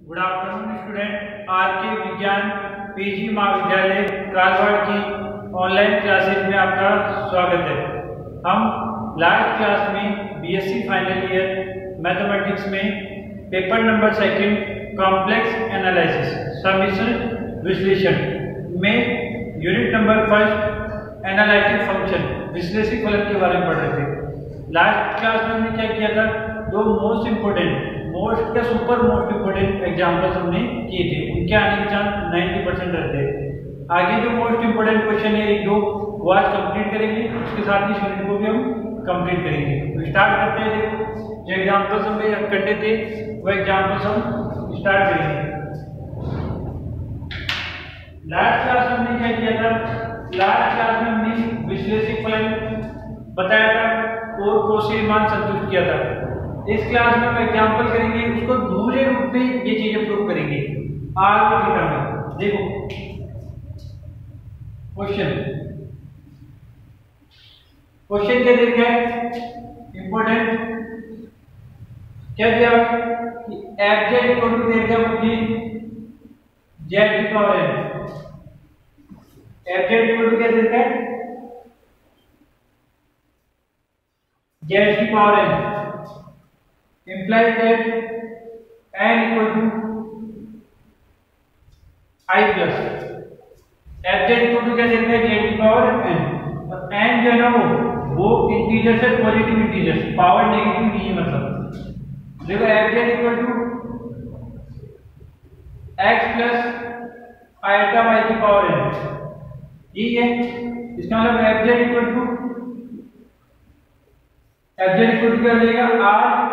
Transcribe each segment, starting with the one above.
Good afternoon student. आज के विज्ञान पीजी महाविद्यालय कालवाड़ की ऑनलाइन क्लासेज में आपका स्वागत है। हम लास्ट क्लास में बीएससी फाइनल ईयर मैथमेटिक्स में पेपर नंबर 2 कॉम्प्लेक्स एनालिसिस समीकरण विश्लेषण में यूनिट नंबर 1 एनालिटिक फंक्शन विश्लेषी फलन के बारे में पढ़ रहे थे। लास्ट क्लास में हमने क्या किया था, दो मोस्ट या सुपर मोस्ट इंपोर्टेंट एग्जाम्पल्स हमने किए थे, उनके आने के चांस 90% रहते हैं। आगे जो मोस्ट इंपोर्टेंट क्वेश्चन है एक दो वो आज कंप्लीट करेंगे, उसके साथ ही इस यूनिट को भी हम कंप्लीट करेंगे। तो स्टार्ट करते हैं। देखो जो एग्जाम्पल्स हम करते थे वो एग्जाम्पल्स हम स्टार्ट करेंगे। लास्ट क्लास में हमने क्या किया था, लास्ट क्लास में हमने विश्लेषी फलन बताया था और कोशी मान संतुष्ट किया था। इस क्लास में हम एग्जांपल करेंगे, उसको दूसरे रूप में ये चीजें प्रूव करेंगे आर और थीटा में। देखो क्वेश्चन क्या दिया है, इंपॉर्टेंट क्या दिया कि एफ जेड इक्वल टू दिया मुझे जेड की power n. F Z equal to क्या दिया है, जेड की power n implies that n equal to I plus f z equal to क्या देता है, z की पावर n। और n जो है ना वो इंटीजर से पॉजिटिव इंटीजर, पावर नेगेटिव नहीं है। मतलब देखो f z equal to x plus iota y की पावर n, ठीक है। इसका मतलब f z equal to क्या हो जाएगा, r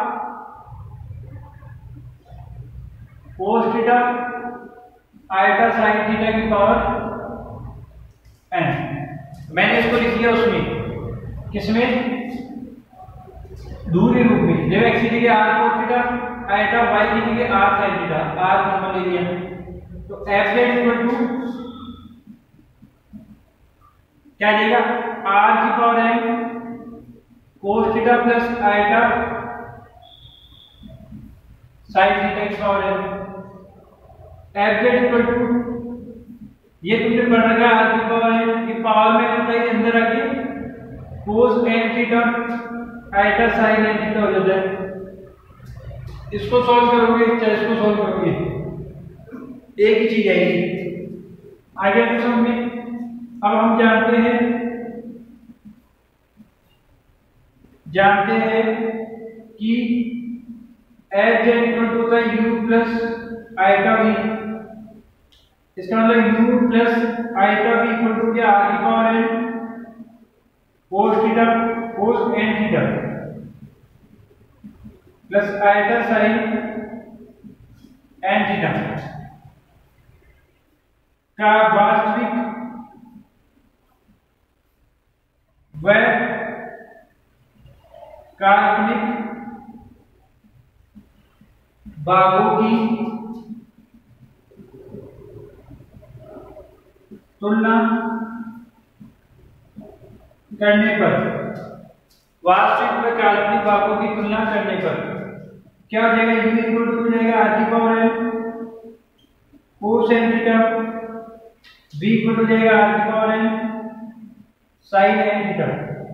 cos theta iota sin theta की पावर n। मैंने इसको लिख लिया उसमें किसमें, दूसरे रूप में। जब x की जगह r cos theta iota y की जगह r sin theta, r common ले लिया तो f z इक्वल टू क्या जाएगा, r की power n cos theta plus iota sin theta की power n। F Z equal to ये तुमने पढ़ रखा है r की पावर n की पावर में होता है अंदर आके cos n theta iota sin n theta हो जाता है। इसको सॉल्व करोगे चाहे इसको सॉल्व करोगे एक ही चीज आएगी। आगे क्वेश्चन में अब हम जानते हैं कि एफ जेड इक्वल टू होता है u प्लस आयटा v। इसका मतलब u plus iota v equal to क्या, r की power n cos theta cos n theta plus iota sin n theta का वास्तविक व काल्पनिक भागों की तुलना करने पर, वास्तविक व काल्पनिक भागों की तुलना करने पर क्या हो जाएगा, u इक्वल टू हो जाएगा r की power n cos n theta, v equal to हो जाएगा r की power n sin n theta.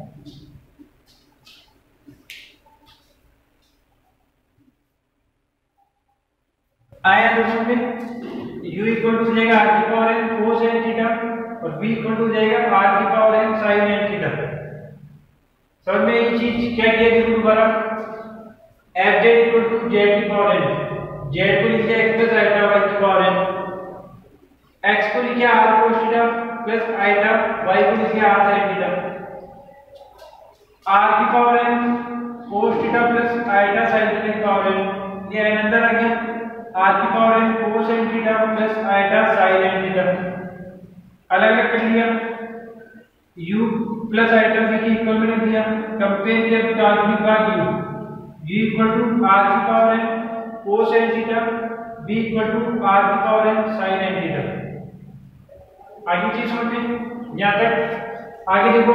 आया दोस्तों में u इक्वल टू हो जाएगा r की power n cos n theta और v इक्वल टू हो जाएगा r की power n sin n theta. समझ में ये चीज क्या किया देखो दोबारा, f z equal to z की पावर n, z को लिखिए x प्लस आयटा y की पावर n, x को लिखिए r cos theta plus iota y को लिखिए r sin थीटा, r की power n cos theta plus iota sin theta की पावर n, ये n अंदर आ गया, r की power n cos n theta plus iota sin n theta. अलग अलग कर लिया, u प्लस आयटा v की इक्वल में रख दिया, कंपेयर किया तो काल्पनिक भाग u इक्वल टू r की power n cos n theta, v equal to r की power n sin n theta. आगे चीज समझ में यहां तक। आगे देखो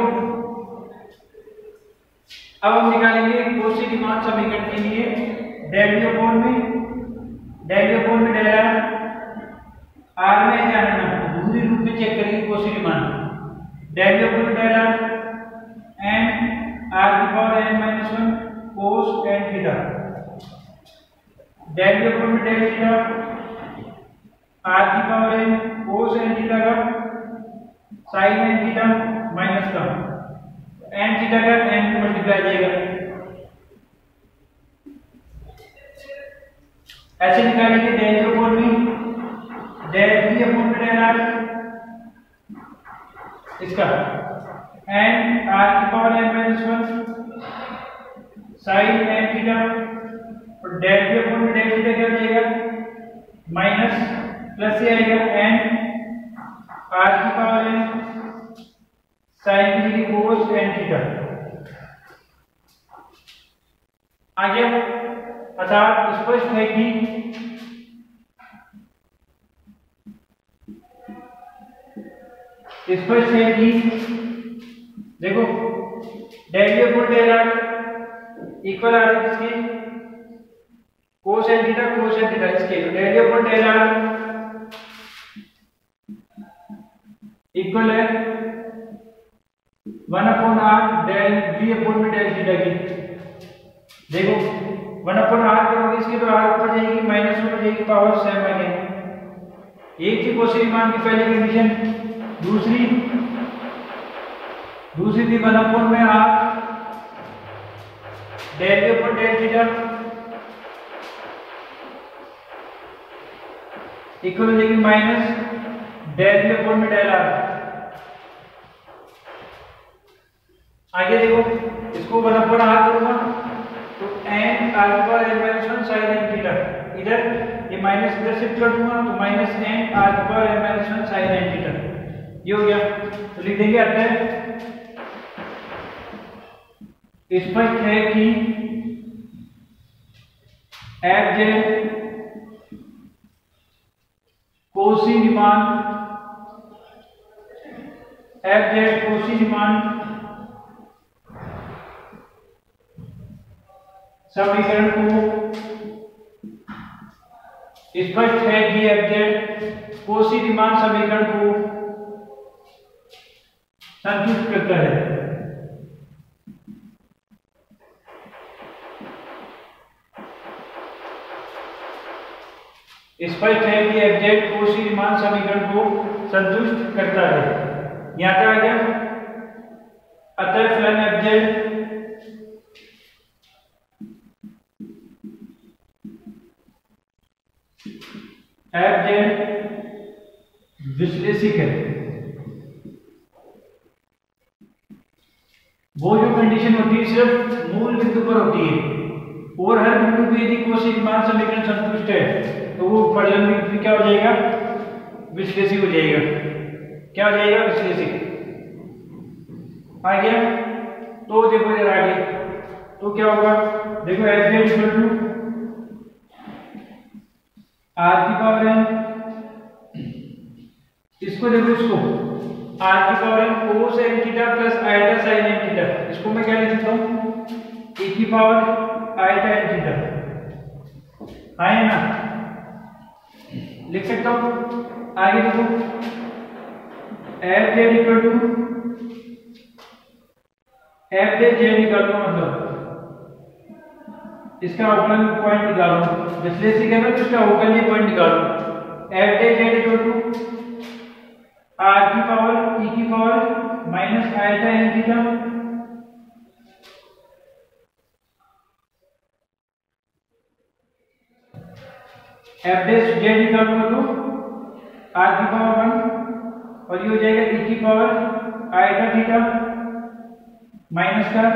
अब हम निकालेंगे कोशी रीमान समीकरण के लिए डेल अपॉन में डेल के फॉर्म में डेल आर में क्या है ना दूसरी रूप में चेक करेंगे कोसी रीमान डेल के फॉर्म में डेल एन आर की power N minus 1 cos N theta del के फॉर्म में डेल थीटा आर की power N cos N theta का साइन एन थीटा माइनस का एन थीटा का एन में मल्टीप्लाई जाएगा ऐसे निकालेंगे डेल के फॉर्म में डेल टी अपॉन में डेल आर इसका एन आर की power N minus 1 sine N theta और डेल टी अपॉन में डेल थीटा क्या हो जाएगा माइनस प्लस से आएगा एन आर की पावर एन साइन की कोस एन थीटा आ गया। अर्थात स्पष्ट है कि देखो del upon del R equal आ रहा है किसके कोस एन थीटा इसके del upon del R equal है 1 upon R del V upon में डेल थीटा की। देखो 1 अपॉन आर करोगे इसकी तो आर ऊपर जाएगी माइनस ऊपर जाएगी पावर सेम आ गया। एक थी कोसी रीमान की पहली कंडीशन दूसरी थी 1 अपॉन में आर डेल के ऊपर डेल थीटा इक्वल हो जाएगी माइनस डेल के ऊपर में डेल आर। आगे देखो इसको 1 अपॉन आर करूंगा तो एन आर की power N minus 1 sine N theta इधर ये माइनस इधर शिफ्ट कर दूंगा तो माइनस एन आर की power N minus 1 sine N theta ये हो गया। तो लिख देंगे अतः स्पष्ट है कि एफ जेड कोसी रीमान समीकरण को स्पष्ट है कि एफ जेड कोसी रीमान समीकरण को संतुष्ट करता है। स्पष्ट है कि एफ जेड कोसी रीमान समीकरण को संतुष्ट करता है। यहां क्या आ गया अतः फलन एफ जेड विश्लेषिक है। वो जो कंडीशन होती है सिर्फ मूल बिंदु पर होती है और हर बिंदु पे यदि कोसी रीमान समीकरण संतुष्ट है तो वो फलन भी क्या हो जाएगा विश्लेषिक हो जाएगा। क्या हो जाएगा विश्लेषिक आ गया। तो देखो जरा आगे तो क्या होगा देखो F Z equal to R की पावर एन इसको देखो इसको आर की power N cos N theta plus iota sine N theta इसको मैं क्या लिख सकता हूं ए की पावर आइटा एन थीटा है ना लिख सकता हूं। आगे देखो F Z equal to F Z निकालूंगा मतलब इसका अवकलन पॉइंट निकालो विश्लेषिक है ना तो इसका अवकलनीय पॉइंट निकालो F Z equal to R की पावर ई की power minus iota N theta F Z निकालूंगा तो आर की पावर 1 और ये हो जाएगा ई की पावर आइटा थीटा माइनस का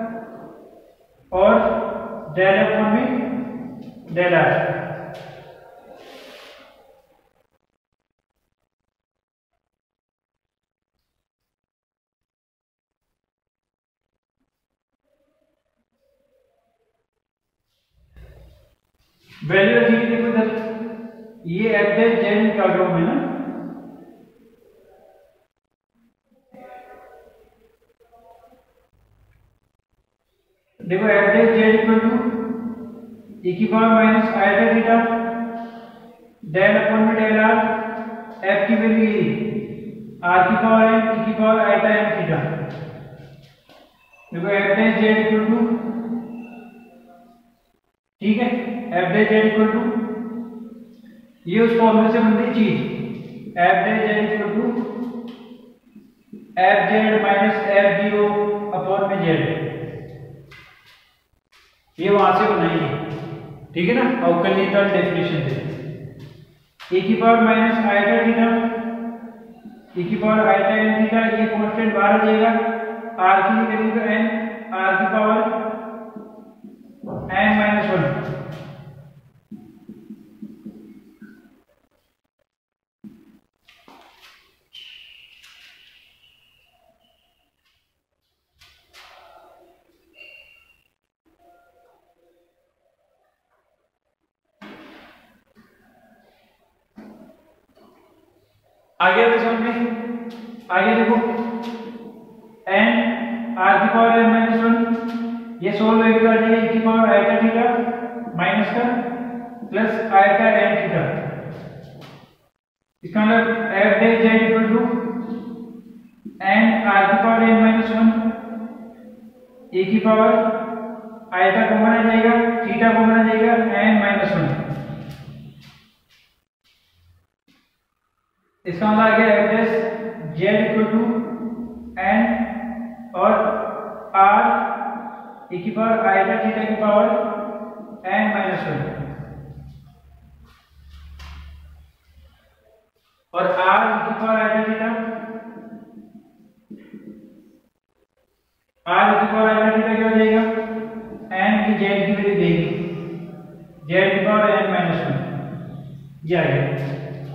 और डेल अपॉन में डेल आर। वैल्यू रखिए देखो इधर ये एफ जेड निकाल रहा हूं मैं ना देखो F Z equal to E की power minus iota theta del upon में डेल आर, एफ की वैल्यू ये आर की पावर एन ई की पावर आइटा एन थीटा। देखो F dash Z equal to, ठीक है, F dash Z equal to, ये उस फॉर्मूले से बनती चीज, F dash Z equal to F Z minus F zero upon में जेड, ये वहां से बनाई है, ठीक है ना, अवकलनीयता डेफिनेशन से। e की power minus iota theta, e की पावर आइटा एन थीटा, ये कांस्टेंट बाहर आ जाएगा, r की वैल्यू का n, r की पावर n माइनस 1, आगे समझ में, आगे देखो n r की पावर n माइनस 1, ये सोल्व करके आ जाएगा e की पावर आइटा थीटा माइनस का प्लस आइटा n थीटा। इसका मतलब f dash Z equal to n r की पावर n माइनस 1 e की पावर आइटा कॉमन आ जाएगा, थीटा कॉमन आ जाएगा, n माइनस 1। इसका मतलब आ गया F dash Z equal to N और आर ई की पावर आइटा थीटा की पावर एन माइनस 1 और आर ई की power iota theta, R E की पावर आइटा थीटा क्या हो जाएगा, एन की जेड की वैल्यू देगी, जेड की पावर एन माइनस 1, ये आ गया,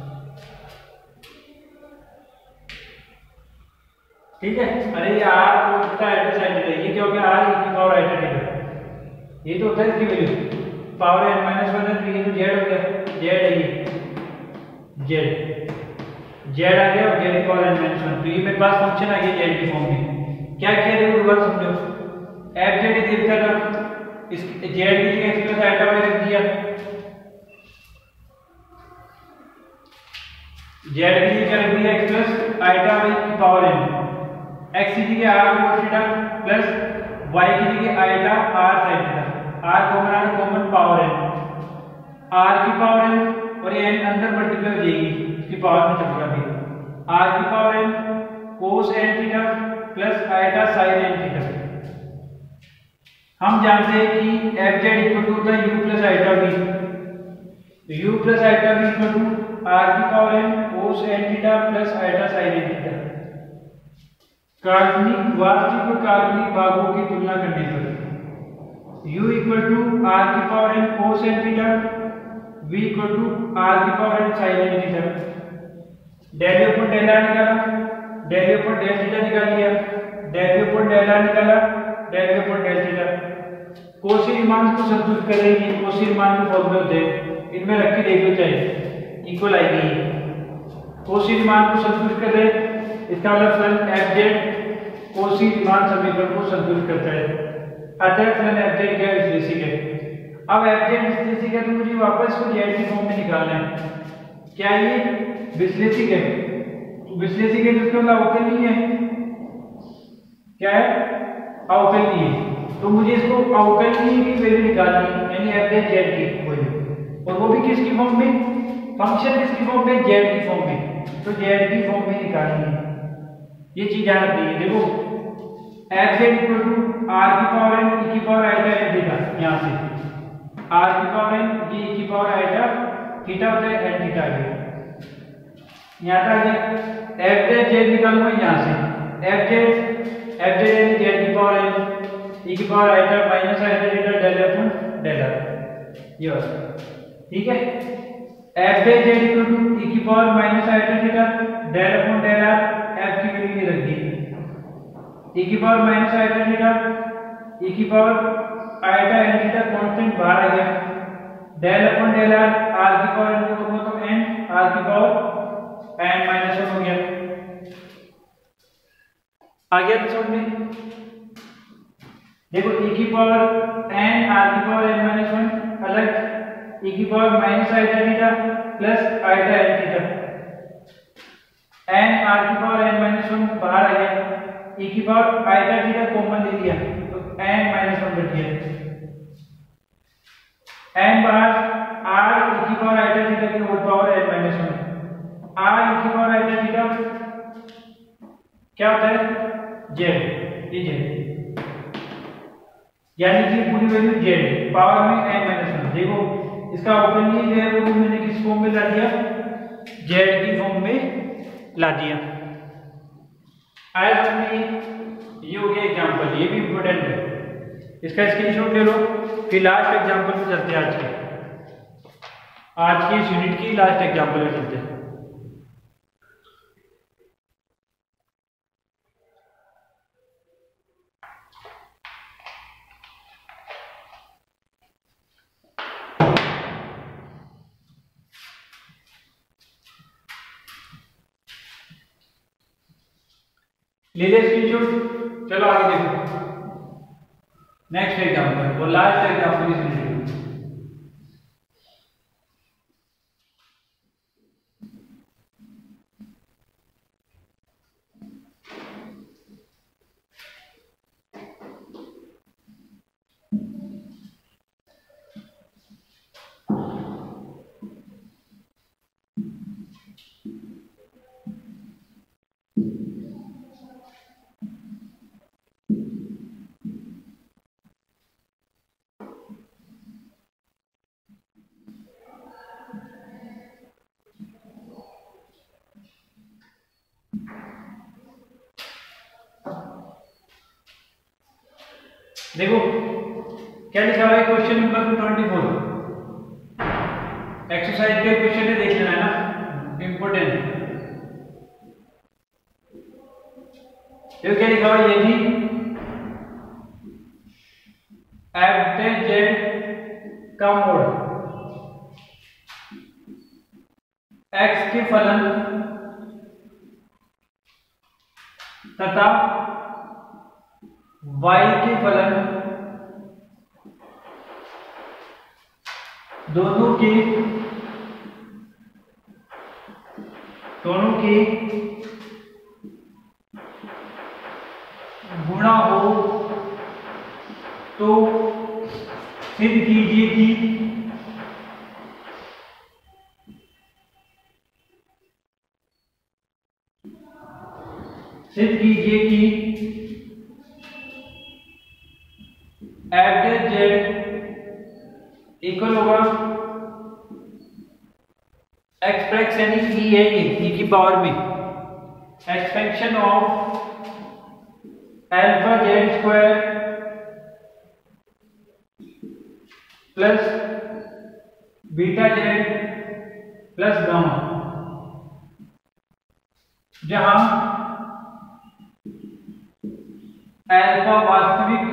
ठीक है। अरे ये आर को कितना आइटा साइन थीटा, ये क्या हो गया, आर ई की पावर आइटा थीटा, ये तो होता है इसकी वैल्यू पावर n माइनस 1 है, तो ये तो जेड हो गया, जेड है ये, जेड जेड आ गया और जेड की पावर n माइनस 1, तो ये मेरे पास फंक्शन आ गया जेड की फॉर्म में। क्या किया देखो दोबारा समझो, एफ जेड दे दिया था, इस जेड की जगह एक्स प्लस आइटा वाई रख दिया, जेड की जगह रख दिया एक्स प्लस आइटा वाई की पावर n, x की जगह r cos theta plus y की जगह iota r sin theta, r common आ रहा कॉमन पावर n, r की पावर n और ये n अंदर मल्टीप्लाई हो जाएगी, इसकी पावर में चलेगा भी, r की power n cos n theta plus iota sin n theta. हम जानते हैं कि f z इक्वल टू होता है u प्लस आइटा v, तो u plus iota v equal to r की power n cos n theta plus iota sin n theta. काल्पनिक वास्तविक और काल्पनिक भागों की तुलना करने पर u इक्वल टू r की power n cos n theta, v equal to r की power n sin n theta. Del u upon del r निकाला, del u upon del theta निकाल लिया, del u upon del r निकाला, del u upon del theta. Cauchy Riemann को संतुलित कर रही है, कोसी रीमान के फॉर्मूले होते हैं, इनमें रख के देख लो चाहे इक्वल आएगी, कोसी रीमान को संतुलित कर रहे, इसका मतलब फलन एफ जेड कोसी रीमान समीकरण को संतुलित करता है, अतः फलन एफ जेड क्या विश्लेषिक है। अब एफ जेड विश्लेषिक है तो मुझे वापस को जेड की फॉर्म में निकालना है, क्या ये विश्लेषिक है, तो विश्लेषिक है जिसका मतलब अवकलनीय है, क्या है अवकलनीय है, तो मुझे इसको अवकलनीय की वैल्यू निकालनी है, यानी एफ डैश जेड की वैल्यू, और वो भी किसकी फॉर्म में, फंक्शन किसकी फॉर्म में, जेड की फॉर्म में, तो जेड की फॉर्म में निकालनी है, ये चीज याद रखिए। देखो F Z equal to R की पावर एन ई की पावर आइटा एन थीटा, यहाँ से आर की पावर एन ये ई की पावर आइटा थीटा होता है एन थीटा है, यहाँ तक आ गया। एफ जेड जेड निकालूंगा यहाँ से, एफ जेड यानी जेड की पावर एन ई की power iota minus iota theta del upon del R, ये होता ठीक है। F Z equal to E की power minus iota theta del upon del R, F की वैल्यू रख दी, e की power minus iota theta e की power iota N theta constant बाहर आ गया, del upon del R, r की पावर n को तो n, r की पावर n माइनस 1 हो गया, आ गया तो समझ में। देखो e की पावर n r की पावर n माइनस 1 अलग, e की power minus iota theta plus iota L theta, n r की पावर n माइनस 1 बाहर आ गया, e की पावर आइटा थीटा कॉमन ले लिया तो n माइनस 1 बच गया, n बाहर r e की पावर आइटा थीटा की whole power n minus 1, r e की पावर आइटा थीटा क्या होता है z, ये z, यानी कि पूरी वैल्यू z पावर में n माइनस 1। देखो इसका ओपनली जो है वो भी मैंने किस फॉर्म में ला दिया, z की फॉर्म में ला दिया। आज हमने ये हो गया एग्जांपल, ये भी इंपॉर्टेंट है, इसका स्क्रीनशॉट ले लो। फिर लास्ट एग्जांपल में चलते हैं, आज की इस यूनिट की लास्ट एग्जांपल में चलते हैं। ले ले स्क्रीनशॉट, चलो आगे देखो नेक्स्ट एग्जांपल और लास्ट एग्जांपल इस वीडियो में। देखो क्या लिखा हुआ है, क्वेश्चन नंबर 24, एक्सरसाइज के क्वेश्चन है, देख लेना है ना, इंपॉर्टेंट। देखो क्या लिखा हुआ है, यदि एफ जेड का मोड एक्स के फलन तथा y के फलन दोनों की गुणा हो तो सिद्ध कीजिए कि एफ जेड इक्वल होगा एक्सप्रेशन ई है, ई की पावर में expansion of alpha Z square plus beta Z plus gamma, जहां अल्फा वास्तविक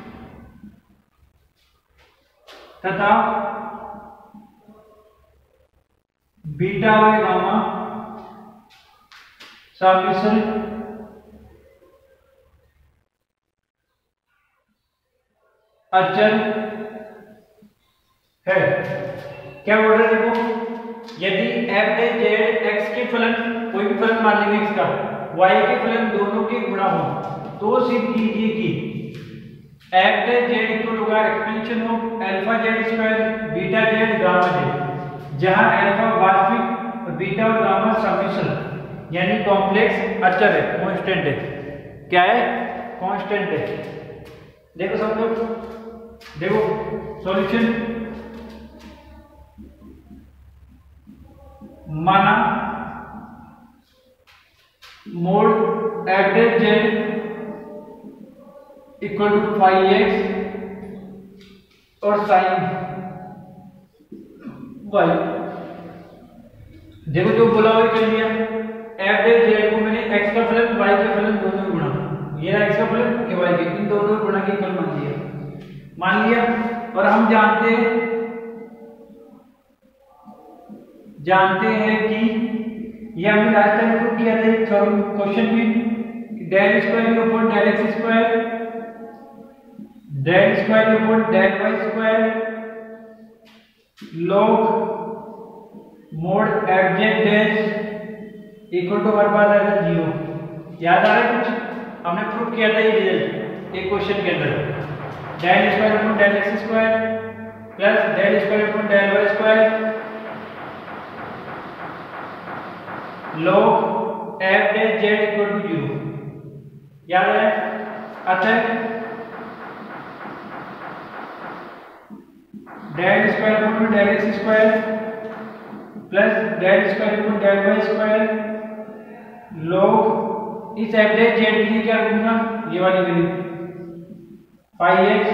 तथा बीटा व गामा समिश्र अचर है। क्या बोल रहे देखो, यदि एफ जेड एक्स के फलन, कोई भी फलन मान लेंगे एक्स का, वाई के फलन दोनों के गुणा हो तो सिद्ध कीजिए कि एफ जेड इक्वल होगा expansion of alpha Z square beta Z gamma Z, जहां अल्फा वास्तविक और बीटा और गामा समिश्र यानी कॉम्प्लेक्स अचर है, कांस्टेंट है। क्या है? कांस्टेंट है। देखो सब लोग, देखो सॉल्यूशन, माना mod F Z equal to five X और साइन वाई। देखो जो बोला हुआ कर लिया, एफ जेड को मैंने एक्स का फलन वाई का फलन दोनों गुणा, ये रहा एक्स का फलन, ये वाई का, इन दोनों गुणा के फल मान लिया। और हम जानते हैं कि ये हमने लास्ट टाइम प्रूव किया था क्वेश्चन में, del square upon del x square, del square upon del Y square log mod F Z dash equal to हमारे पास आएगा 0। याद आ रहा है कुछ? हमने प्रूव किया था ये रिजल्ट एक क्वेश्चन के अंदर। Del square upon del x square plus del square upon del Y square log F dash Z equal to 0। याद है? अच्छा, del square upon del x square plus del square upon del Y square log इस F dash Z के लिए क्या रखूंगा? ये वाली value pi X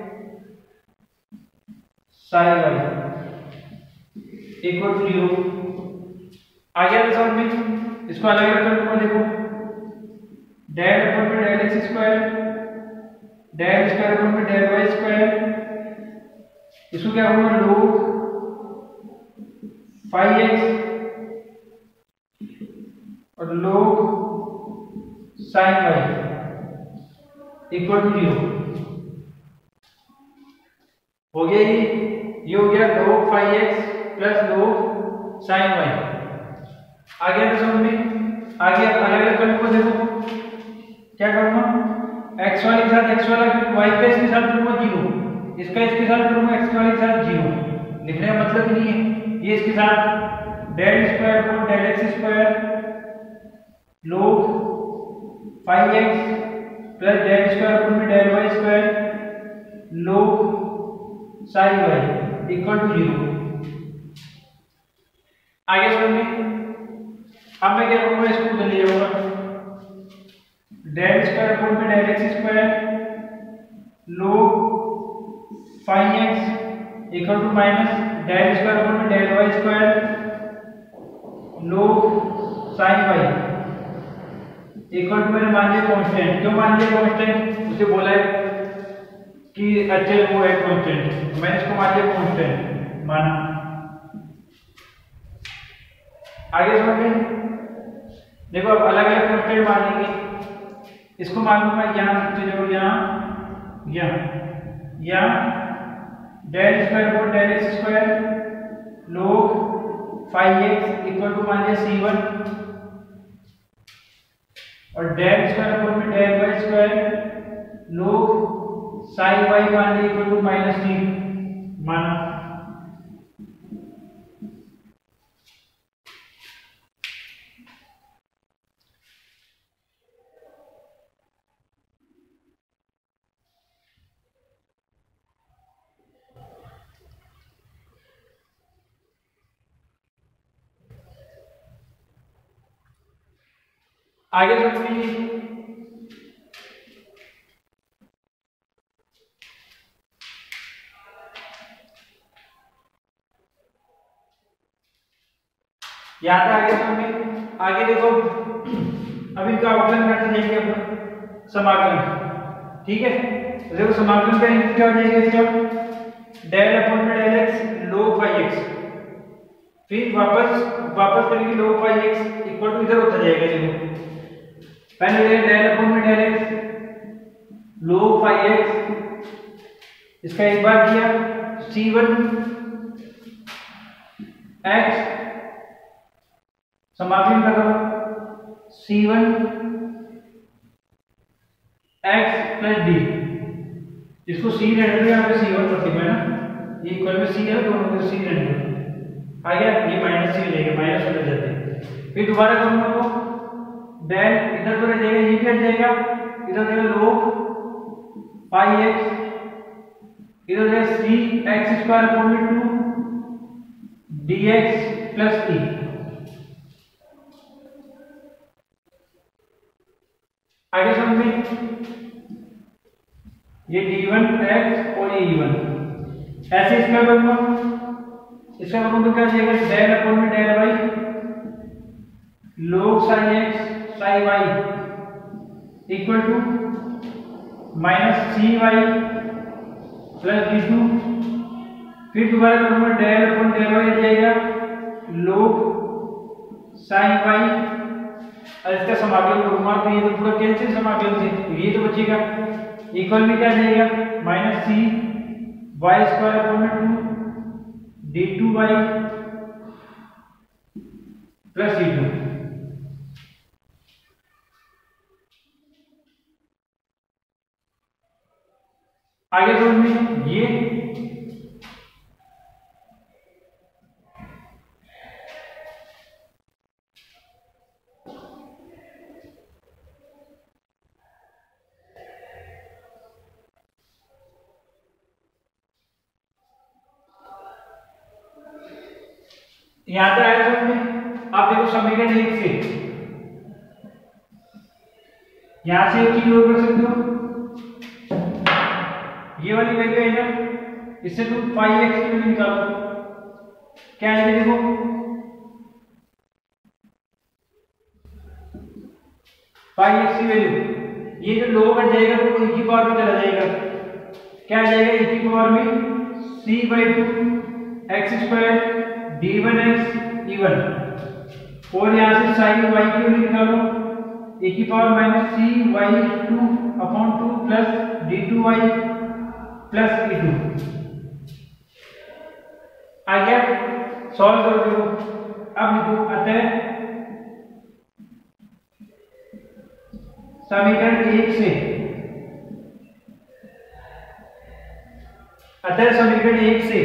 sine Y equal to 0। आ गया था समझ में? इसको अलग अलग करके देखो। Del upon del x square del square upon del Y square, इसको क्या होगा? log फाई एक्स और log sine Y equal to 0। हो गया ये हो गया log phi x plus log sine y. आ गया तो समझ में? आगे अलग अलग करने को देखो क्या करूंगा? x वाले के साथ x वाला, y का इसके साथ करूंगा 0, इसका इसके साथ करूंगा x वाले के साथ 0। लिखने का मतलब नहीं है। ये इसके साथ del square upon del x square log phi x plus del square upon del Y square log sine Y equal to 0। आगे समझ में? अब मैं क्या करूंगा? इसको उधर ले जाऊंगा। Del square upon del x square log phi x equal to minus del square upon del Y square log sine Y equal to, मैंने मान लिया कांस्टेंट। क्यों मान लिया कांस्टेंट? उसे बोला है कि अचल वो है कांस्टेंट, मैंने इसको मान लिया कांस्टेंट माना। आगे समझ में? देखो अब अलग अलग कांस्टेंट मान लेंगे। इसको मान लूंगा यहाँ चले जाओ, यहाँ del square upon del x square log phi x equal to मान लिया c1 और del square upon del Y square log sine y मान लिया इक्वल टू माइनस टी माना। आगे समझिए, याद है? आगे समझिए, आगे देखो अब इनका अवकलन करते जाएंगे अपन समाकलन। ठीक है, देखो समाकलन करेंगे क्या हो जाएगा इसका? Del upon del x log phi x, फिर वापस करेंगे log phi x equal to इधर होता जाएगा। देखो पहले del upon del x log phi x, इसका एक बार किया c1 x समाकलन कर रहा हूं c1 x प्लस डी, इसको c रहने दो, यहाँ पे c1 प्रतिमा है ना, ये इक्वल में c है, दोनों को c रहने दो। आ गया, ये माइनस c हो जाएगा, माइनस हो जाते हैं। फिर दोबारा करूंगा तो डेल इधर तो रह जाएगा, ये भी हट जाएगा, इधर जाएगा log फाई एक्स, इधर जाएगा c x square upon 2 dx plus t. आगे समझ में? ये d1 x और ये e1 ऐसे इसका करूंगा, इसका करूंगा तो क्या हो जाएगा? Del upon del y log sine x sine Y equal to minus c y plus d2। फिर दोबारा करूंगा डेल अपॉन डेल वाई आ जाएगा log साइन वाई, और इसका समाकलन करूंगा तो ये तो पूरा कैंसिल समाकलन से, ये तो बचेगा इक्वल में क्या जाएगा? Minus c y square upon 2 d2y plus e2। आगे समझ में ये यहां तक आया समझ में। आप देखो समीकरण 1 से यहां से एक चीज और कर सकते हो, ये वाली वैल्यू है ना, इससे तुम फाइव एक्स की वैल्यू निकालो। क्या है देखो, फाइव एक्स की वैल्यू, ये जो लोग कट जाएगा तो e की पावर में चला जाएगा। क्या आ जाएगा e की पावर में c/2 x square d1x e1, और यहां से sin y की वैल्यू निकालो, e की power minus cy2/2 plus d2y plus e2। आ गया, सॉल्व करो देखो। अब लिखो अतः समीकरण 1 से, अतः समीकरण 1 से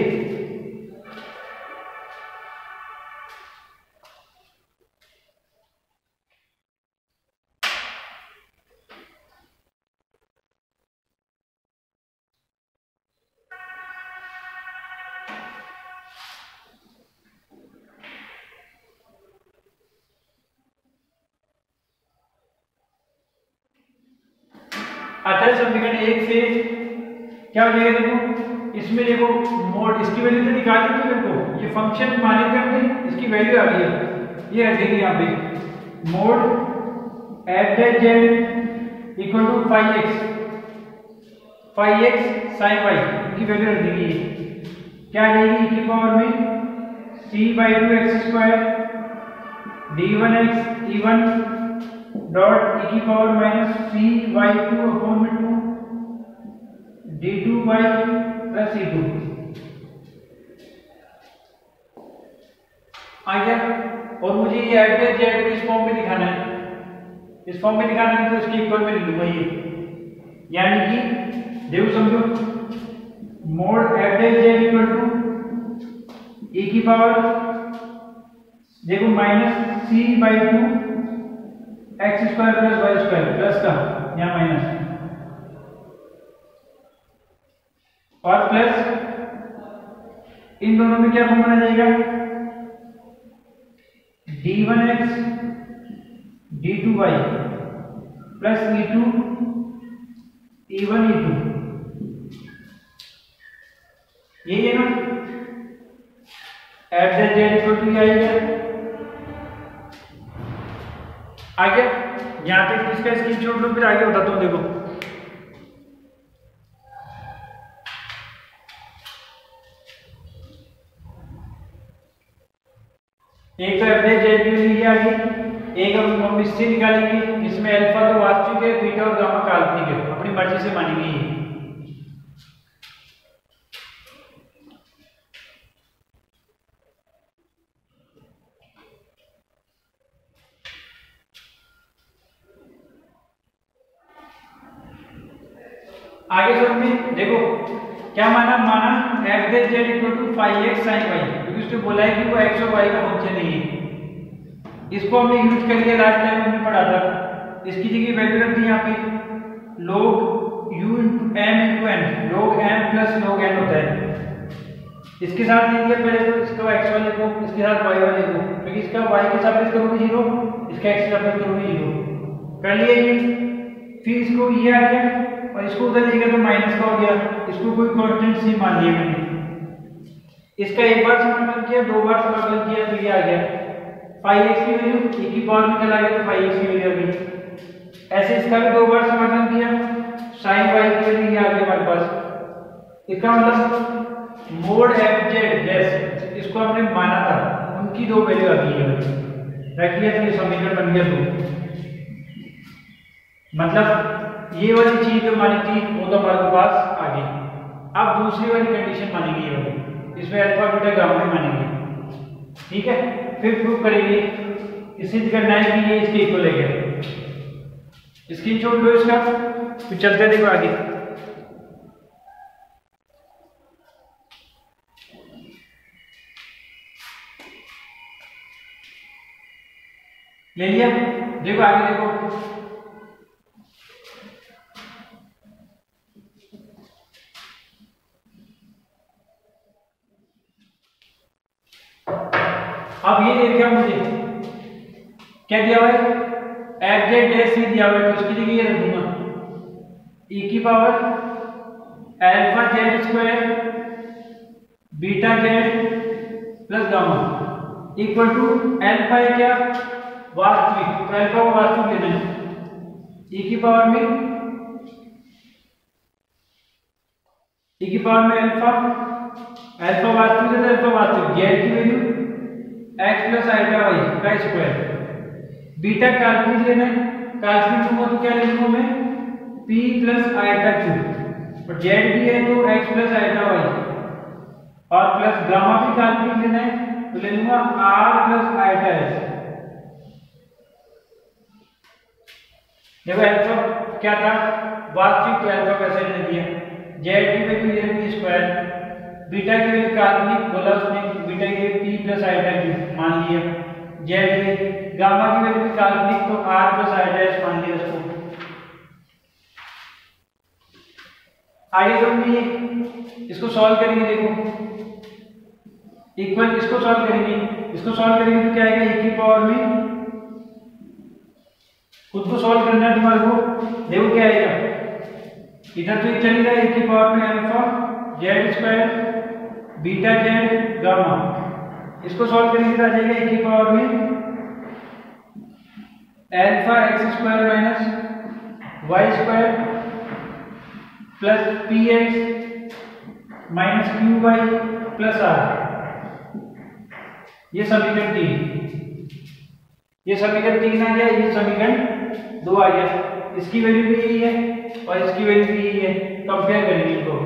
अतः समीकरण 1 से क्या हो जाएगा देखो, इसमें देखो मोड, इसकी वैल्यू तो निकाली थी मेरे को, ये फंक्शन माने थे हमने, इसकी वैल्यू आ गई है, ये रख देंगे यहाँ पे mod f(z) equal to 5x sin y की वैल्यू रख देंगे। क्या आ जाएगी, e की पावर में c/2 x square d1x e1 dot e की power minus cy2/2 d2y plus e2। आ गया, और मुझे ये f(z) को इस फॉर्म में दिखाना है, इस फॉर्म में दिखाना है तो इसके इक्वल में लिख लूंगा ये, यानी कि देखो समझो, mod f(z) equal to e की पावर देखो minus c/2 x square plus y square, plus का यहाँ माइनस, और प्लस इन दोनों में क्या फॉर्म बना जाएगा, d1x d2y plus e2 e1 e2, यही है ना, f(z) इक्वल टू आएगा। आगे यहां तक इसका स्क्रीनशॉट लो, फिर आगे बताता हूं। देखो एक तो f(z) की वैल्यू आ गई, एक हम इससे निकालेंगे, इसमें अल्फा तो वास्तविक है, बीटा और गामा काल्पनिक है, अपनी मर्जी से मानेंगे ये। आगे समझ में देखो क्या माना f(z) equal to 5x sin y, क्योंकि उसने बोला है कि वो x और y का फंक्शन नहीं है। इसको हमने यूज कर लिया, लास्ट टाइम हमने पढ़ा था, इसकी जगह वैल्यू रख दी यहाँ पे log u into m into n, log m plus log n होता है। इसके साथ ले लिया पहले तो इसका x वाले को, इसके साथ y वाले को, क्योंकि इसका y के साथ करोगे 0, इसका x के साथ करोगे 0, कर लिया ये। फिर इसको ये आ गया और इसको उधर लेगा तो माइनस का हो गया, इसको कोई कांस्टेंट सी मान लिया मैंने, इसका एक बार समाकलन किया, दो बार समाकलन किया तो ये आ गया 5x की वैल्यू, e की पावर में चला गया तो 5x की वैल्यू आ गई। ऐसे इसका भी दो बार समाकलन किया, sin y की वैल्यू ये आ गई हमारे पास। इसका मतलब मोड f(z) इसको हमने माना था, उनकी दो वैल्यू आ गई है, रख दिया तो ये समीकरण बन गया। तो मतलब ये वाली चीज जो मानी थी वो तो हमारे पास आ गई। अब दूसरी वाली कंडीशन मानेंगे ये वाली, इसमें अल्फा बीटा गामा ही मानेंगे। ठीक है, फिर प्रूव करेंगे, सिद्ध करना है कि ये इसके इक्वल है क्या। स्क्रीनशॉट लो इसका, फिर चलते देखो आगे। ले लिया, देखो आगे देखो। अब ये दे दिया मुझे, क्या दिया हुआ है, एफ जेड डैश सी दिया हुआ है, तो उसकी जगह ये रख दूंगा e की power alpha Z square beta Z plus gamma equal to alpha है क्या, वास्तविक, तो अल्फा को वास्तविक लेना है, e की पावर में अल्फा, अल्फा वास्तविक है तो अल्फा वास्तविक, जेड की value x plus iota y का स्क्वायर, बीटा काल्पनिक लेना है, काल्पनिक लूंगा तो क्या ले लूंगा मैं, p प्लस आइटा क्यूब, और जेड भी है तो x प्लस आइटा वाई, और प्लस गामा भी काल्पनिक लेना है तो ले लूंगा r प्लस आइटा s। देखो अल्फा क्या था, वास्तविक, तो अल्फा कैसे ले दिया, जेड की वैल्यू ये रखी स्क्वायर, बीटा की वैल्यू काल्पनिक बोला उसने, बीटा की p प्लस आइटा क्यूब मान लिया, जेड की गामा की वैल्यू काल्पनिक तो r प्लस आइटा s मान लिया उसको। आगे समझिए, इसको सॉल्व करेंगे, देखो इक्वल, इसको सॉल्व करेंगे तो क्या आएगा, e की पावर में, खुद को सॉल्व करना है तुम्हारे को, देखो क्या आएगा, इधर तो ये चलेगा, e की पावर में alpha Z square beta Z gamma, इसको सॉल्व करेंगे तो आ जाएगा e की पावर में alpha x square minus y square plus p x minus q y plus r, ये समीकरण 3, ये समीकरण 3 आ गया, ये समीकरण 2 आ गया, इसकी वैल्यू भी यही है और इसकी वैल्यू भी यही है, कंपेयर करेंगे इनको।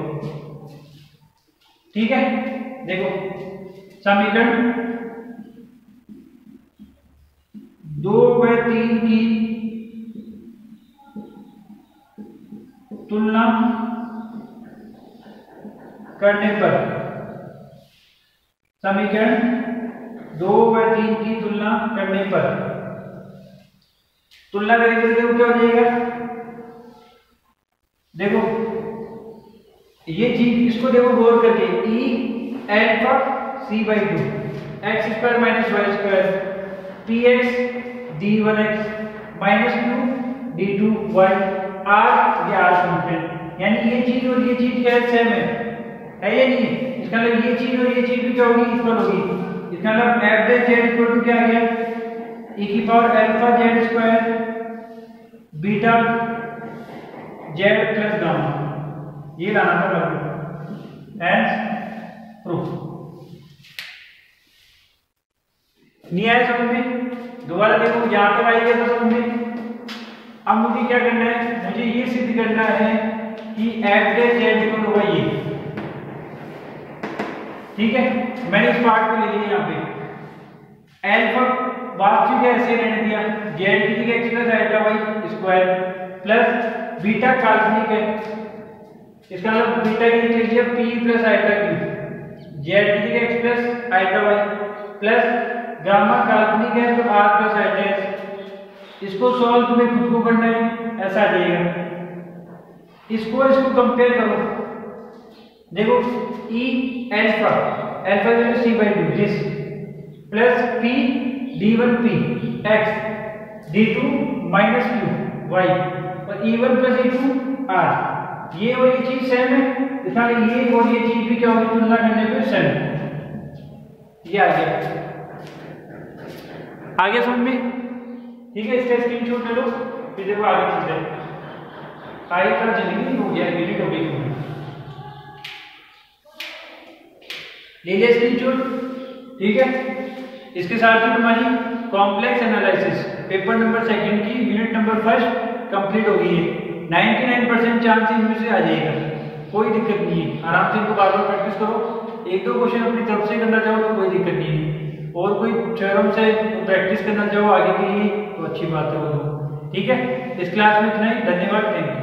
ठीक है, देखो समीकरण 2 व 3 की तुलना करने पर, समीकरण 2 व 3 की तुलना करने पर, तुलना करेंगे तो क्या हो जाएगा, देखो ये चीज, इसको देखो गौर करके, e alpha c by 2 x square minus y square p x d 1x minus q d 2y r, ये आर कांस्टेंट, यानी ये चीज और ये चीज क्या सेम है या नहीं है, इसका मतलब ये चीज और ये चीज भी क्या होगी, इक्वल होगी, इसका मतलब f dash z equal to क्या आ गया, e की power alpha Z square beta Z plus gamma, ये लाना था लगभग, हेंस प्रूफ। नहीं आया समझ में, दोबारा देखो, यहां तक आई गया था समझ में। अब मुझे क्या करना है, मुझे ये सिद्ध करना है कि f डैश z इक्वल होगा ये, ठीक है, मैंने इस पार्ट को ले लिया, यहाँ पे अल्फा वास्तविक है ऐसे रहने दिया, जेड की जगह x plus iota y square plus beta काल्पनिक है, इसका मतलब बीटा की जगह लिख लिया p plus iota cube, z की जगह x plus iota y plus gamma काल्पनिक है तो r प्लस आइटा s, इसको सॉल्व तुम्हें खुद को करना है, ऐसा आ जाएगा, इसको कंपेयर करो, देखो e alpha value c by 2 this plus p d1 p x d2 minus q y और e1 प्लस e2 r, ये और ये चीज सेम है, इसका ये और ये चीज भी क्या होगी, तुलना करने पे सेम, ये आ गया, आगे समझ में, ठीक है, इसका स्क्रीनशॉट ले लो, फिर देखो आगे चलते हैं, आगे का चलेंगे, हो गया वीडियो टॉपिक ले लिया स्क्रीनशॉट, ठीक है। इसके साथ ही तुम्हारी कॉम्प्लेक्स एनालिसिस पेपर नंबर 2 की यूनिट नंबर 1 कंप्लीट हो गई है, 99% चांस इनमें से आ जाएगा, कोई दिक्कत नहीं है, आराम से इनको बार बार प्रैक्टिस करो। एक दो क्वेश्चन अपनी तरफ से करना चाहो तो कोई दिक्कत नहीं है, और कोई थ्योरम से प्रैक्टिस करना चाहो आगे के लिए तो अच्छी बात है वो। ठीक है, इस क्लास में इतना ही। धन्यवाद, थैंक यू।